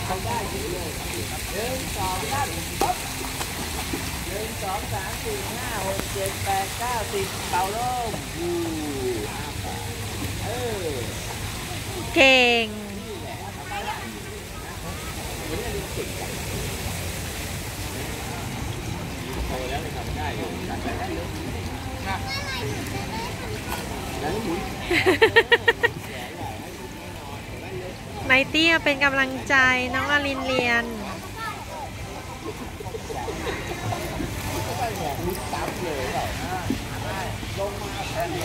ทำได้ดีเลย1 2 3ปุ๊บ1 2 3 4 5 6 7 8 9 10เป่าลมเก่งโตแล้วทำได้อยู่จัดไปได้เลยแล้วหมุนไมตี้มาเป็นกำลังใจน้องอลินเรียนซับเลยเหรอลงมาแค่นี้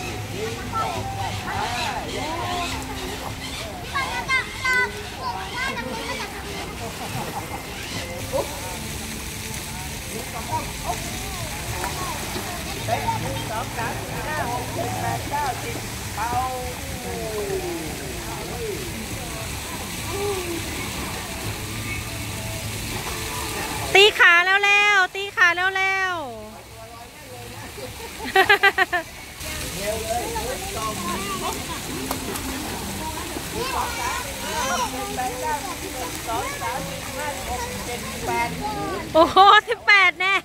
ตีขาแล้วตีขาแล้วเร็วเลยโอ้โห18แน่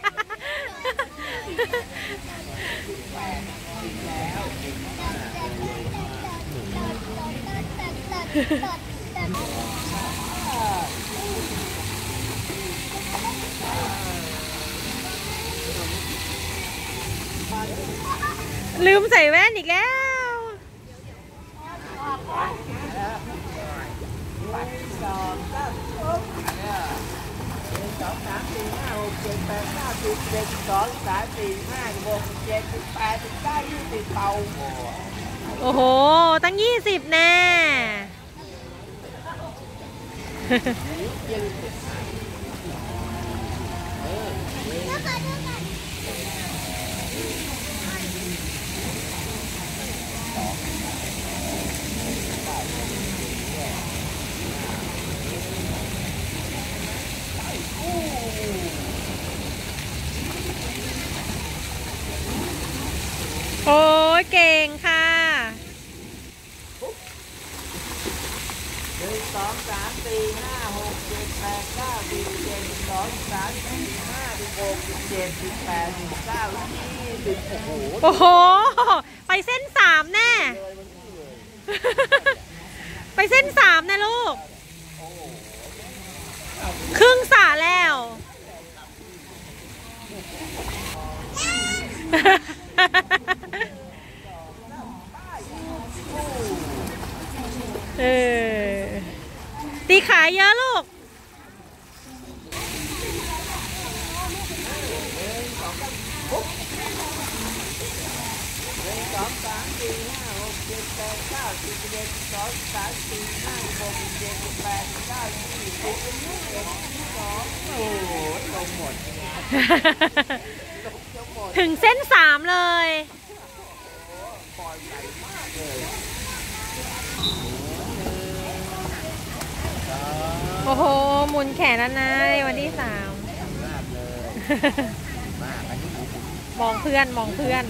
ลืมใส่แว่นอีกแล้วโอ้โหตั้ง20แน่โอ้ยเก่งค่ะ 1 2 3 4 5 6 7 8 9 10 11 12 13 14 15 16 17 18 19 20โอ้โหโอ้โหไปเส้น3แน่ไปเส้น3นะลูกครึ่งสระแล้วตีขาเยอะลูกถึงเส้น3เลยโอ้โหหมุนแขนแล้วนะในวันที่3มองเพื่อน 4 ครั้งนะ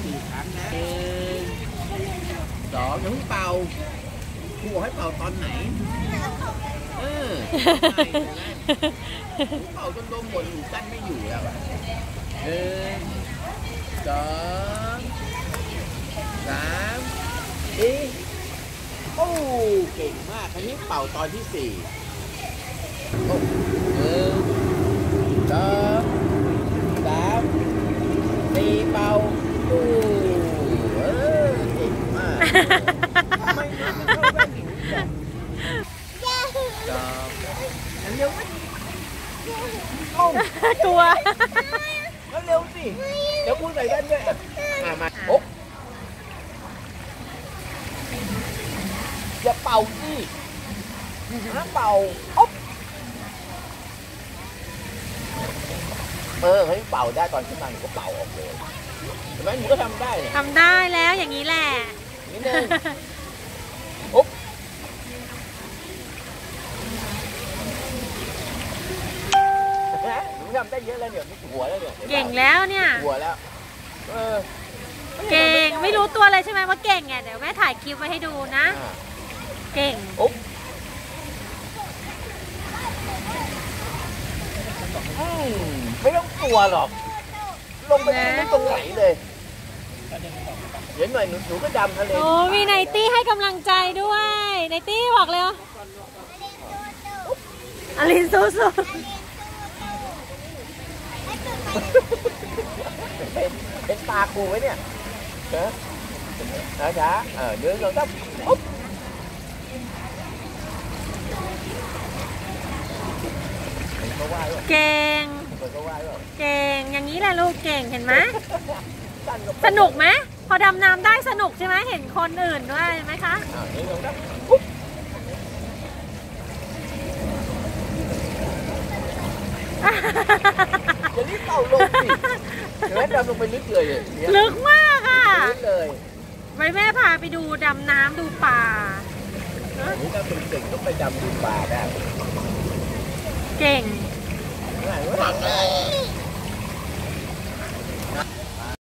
2อย่าเพิ่งเป่าครูบอกให้เป่าตอนไหนเป่าจนโดนหมดอยู่กั้นไม่อยู่แล้ว1 2 3 4โอ้เก่งมากอันนี้เป่าตอนที่4โอ้1 2 3 4เป่าโอ้เก่งมากทำไมมันไม่เข้าแว่นอย่างนี้กันอันเร็วไหมกลัวแล้วเร็วสิเดี๋ยวพูดใส่แว่นด้วยมาโอ๊ะอย่าเป่าสินะเป่าอ๊บเฮ้ยเป่าได้ตอนขึ้นมาหนูก็เป่าออกเลยเห็นไหมหนูก็ทำได้เนี่ยทำได้แล้วอย่างนี้แหละนิดนึงอุ๊บหนูทำได้เยอะแล้วเนี่ยไม่หัวแล้วเนี่ยเก่งแล้วเนี่ยหัวแล้วเก่งไม่รู้ตัวเลยใช่ไหมว่าเก่งไงเดี๋ยวแม่ถ่ายคลิปไว้ให้ดูนะเก่งอุ๊บไม่ต้องกลัวหรอกลงไปไม่ตรงไหนเลยเดี๋ยวหน่อยหนูก็ดำทะเลโอ้มีไนตี้ให้กำลังใจด้วยไนตี้บอกเร็วอลินสู้เป็นปลากูไว้เนี่ยช้าเดินเราต้องอุ๊บเขาว่าด้วยๆเก่งเขาว่าด้วยเก่งอย่างนี้แหละลูกเก่งเห็นไหมสนุกไหมพอดำน้ำได้สนุกใช่ไหมเห็นคนอื่นด้วยไหมคะเดินเราต้องอุ๊บจะรีบเต่าลงสิเดี๋ยวดำลงไปลึกเลยเนี่ยลึกมากอ่ะลึกเลยไว้แม่พาไปดูดำน้ำดูป่านี่ถ้าเป็นเก่งต้องไปดำดูปลาได้เก่ง